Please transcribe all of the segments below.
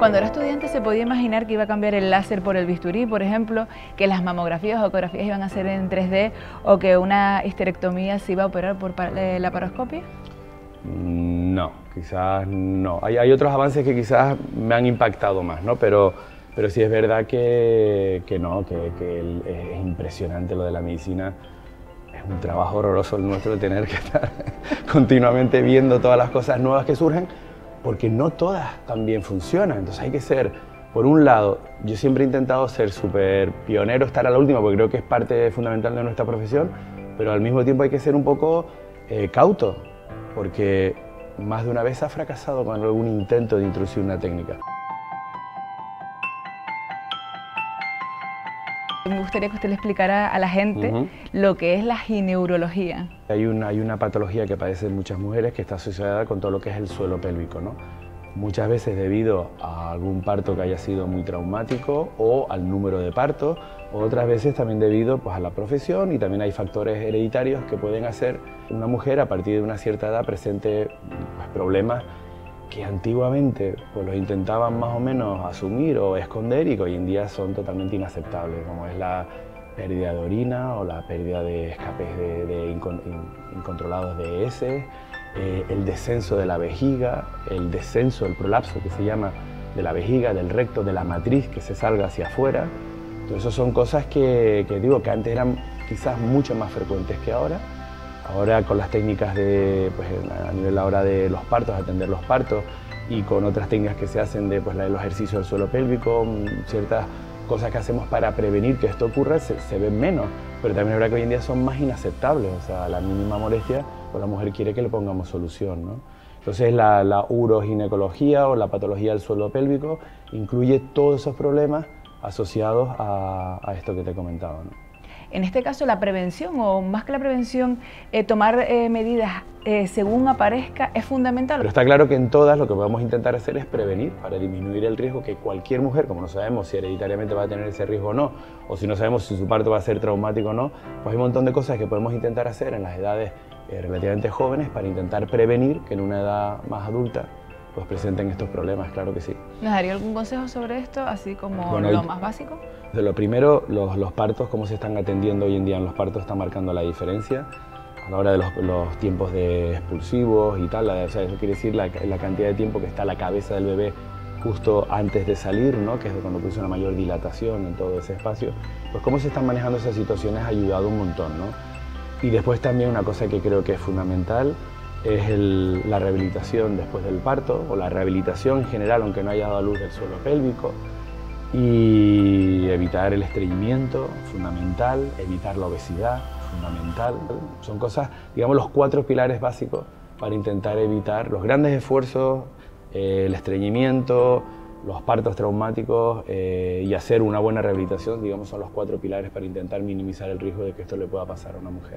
Cuando era estudiante se podía imaginar que iba a cambiar el láser por el bisturí, por ejemplo, que las mamografías o ecografías iban a ser en 3D o que una histerectomía se iba a operar por laparoscopia. No, quizás no. Hay otros avances que quizás me han impactado más, ¿no? Pero sí es verdad que no, que es impresionante lo de la medicina. Es un trabajo horroroso el nuestro de tener que estar continuamente viendo todas las cosas nuevas que surgen, porque no todas también funcionan. Entonces hay que ser, por un lado, yo siempre he intentado ser súper pionero, estar a la última, porque creo que es parte fundamental de nuestra profesión, pero al mismo tiempo hay que ser un poco cauto, porque más de una vez ha fracasado con algún intento de introducir una técnica. Me gustaría que usted le explicara a la gente lo que es la gineurología. Hay una patología que padecen muchas mujeres que está asociada con todo lo que es el suelo pélvico, ¿no? Muchas veces debido a algún parto que haya sido muy traumático o al número de partos, otras veces también debido pues, a la profesión, y también hay factores hereditarios que pueden hacer que una mujer a partir de una cierta edad presente pues, problemas que antiguamente pues, los intentaban más o menos asumir o esconder y que hoy en día son totalmente inaceptables, como es la pérdida de orina o la pérdida de escapes incontrolados de heces, el descenso de la vejiga, el descenso, el prolapso que se llama de la vejiga, del recto, de la matriz que se salga hacia afuera. Entonces, eso son cosas que digo que antes eran quizás mucho más frecuentes que ahora. Ahora con las técnicas de, pues, a nivel ahora de los partos, atender los partos, y con otras técnicas que se hacen de pues, los ejercicios del suelo pélvico, ciertas cosas que hacemos para prevenir que esto ocurra se ven menos, pero también es verdad que hoy en día son más inaceptables. O sea, la mínima molestia, pues la mujer quiere que le pongamos solución, ¿no? Entonces la uroginecología o la patología del suelo pélvico incluye todos esos problemas asociados a esto que te he comentado, ¿no? En este caso, la prevención, o más que la prevención, tomar medidas según aparezca, es fundamental. Pero está claro que en todas lo que vamos a intentar hacer es prevenir, para disminuir el riesgo que cualquier mujer, como no sabemos si hereditariamente va a tener ese riesgo o no, o si no sabemos si su parto va a ser traumático o no, pues hay un montón de cosas que podemos intentar hacer en las edades relativamente jóvenes para intentar prevenir que en una edad más adulta pues presenten estos problemas, claro que sí. ¿Nos daría algún consejo sobre esto, así como bueno, lo más básico? De lo primero, los partos, cómo se están atendiendo hoy en día en los partos, está marcando la diferencia a la hora de los tiempos de expulsivos y tal. O sea, eso quiere decir la cantidad de tiempo que está la cabeza del bebé justo antes de salir, ¿no? Que es cuando produce una mayor dilatación en todo ese espacio. Pues cómo se están manejando esas situaciones ha ayudado un montón, ¿no? Y después también una cosa que creo que es fundamental es la rehabilitación después del parto, o la rehabilitación en general, aunque no haya dado a luz del suelo pélvico, y evitar el estreñimiento, fundamental, evitar la obesidad, fundamental. Son cosas, digamos, los 4 pilares básicos para intentar evitar los grandes esfuerzos, el estreñimiento, los partos traumáticos y hacer una buena rehabilitación, digamos, son los 4 pilares para intentar minimizar el riesgo de que esto le pueda pasar a una mujer.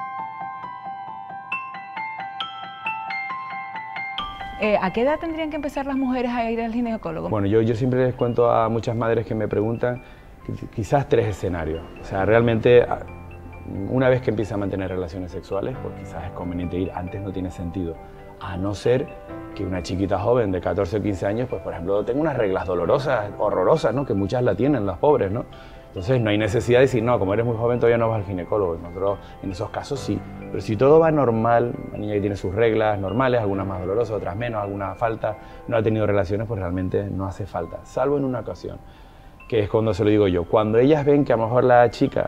¿A qué edad tendrían que empezar las mujeres a ir al ginecólogo? Bueno, yo siempre les cuento a muchas madres que me preguntan quizás 3 escenarios. O sea, realmente una vez que empieza a mantener relaciones sexuales, pues quizás es conveniente ir, antes no tiene sentido. A no ser que una chiquita joven de 14 o 15 años, pues por ejemplo, tenga unas reglas dolorosas, horrorosas, ¿no? Que muchas la tienen, las pobres, ¿no? Entonces no hay necesidad de decir, no, como eres muy joven todavía no vas al ginecólogo. Nosotros en esos casos sí, pero si todo va normal, la niña que tiene sus reglas normales, algunas más dolorosas, otras menos, alguna falta, no ha tenido relaciones, pues realmente no hace falta, salvo en una ocasión, que es cuando se lo digo yo. Cuando ellas ven que a lo mejor la chica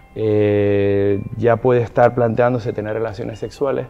ya puede estar planteándose tener relaciones sexuales.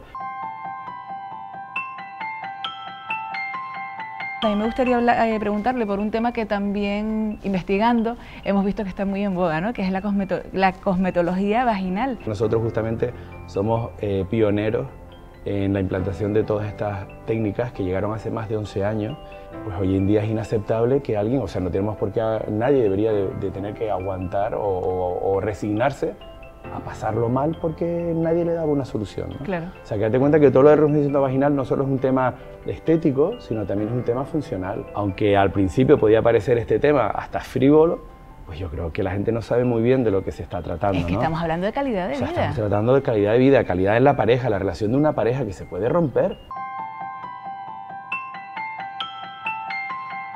A mí me gustaría preguntarle por un tema que también investigando hemos visto que está muy en boga, ¿no? Que es la cosmetología vaginal. Nosotros justamente somos pioneros en la implantación de todas estas técnicas que llegaron hace más de 11 años. Pues hoy en día es inaceptable que alguien, o sea, no tenemos por qué, nadie debería de tener que aguantar o resignarse a pasarlo mal porque nadie le daba una solución, ¿no? Claro. O sea, que date cuenta que todo lo de rejuvenecimiento vaginal no solo es un tema estético, sino también es un tema funcional. Aunque al principio podía parecer este tema hasta frívolo, pues yo creo que la gente no sabe muy bien de lo que se está tratando, es que ¿no? Estamos hablando de calidad de vida. Estamos tratando de calidad de vida, calidad en la pareja, la relación de una pareja que se puede romper.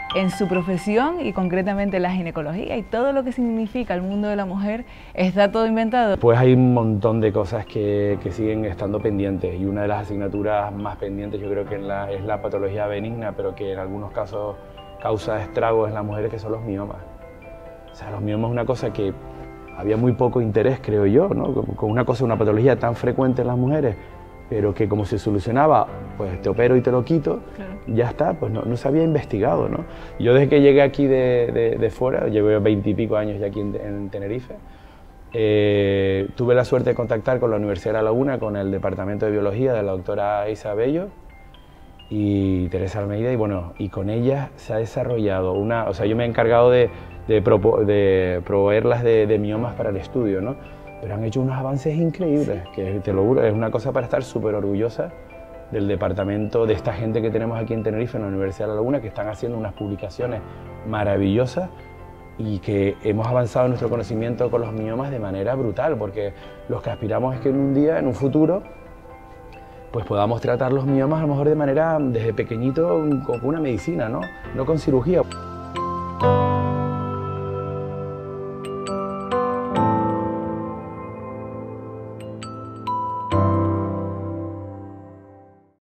en su profesión y concretamente la ginecología y todo lo que significa el mundo de la mujer, está todo inventado. Pues hay un montón de cosas que siguen estando pendientes y una de las asignaturas más pendientes yo creo que es la patología benigna, pero que en algunos casos causa estragos en las mujeres, que son los miomas. O sea, los miomas es una cosa que había muy poco interés, creo yo, ¿no? Con una patología tan frecuente en las mujeres, pero que como se solucionaba, pues te opero y te lo quito, claro. Ya está, pues no se había investigado, ¿no? Yo desde que llegué aquí de fuera, llevo 20 y pico años ya aquí en Tenerife, tuve la suerte de contactar con la Universidad de La Laguna, con el Departamento de Biología de la doctora Isa Bello y Teresa Almeida, y bueno, y con ella se ha desarrollado o sea, yo me he encargado de proveerlas de miomas para el estudio, ¿no? Pero han hecho unos avances increíbles, que te lo juro, es una cosa para estar súper orgullosa del departamento, de esta gente que tenemos aquí en Tenerife, en la Universidad de La Laguna, que están haciendo unas publicaciones maravillosas y que hemos avanzado en nuestro conocimiento con los miomas de manera brutal, porque los que aspiramos es que en un día, en un futuro, pues podamos tratar los miomas a lo mejor de manera, desde pequeñito, con una medicina, ¿no? No con cirugía.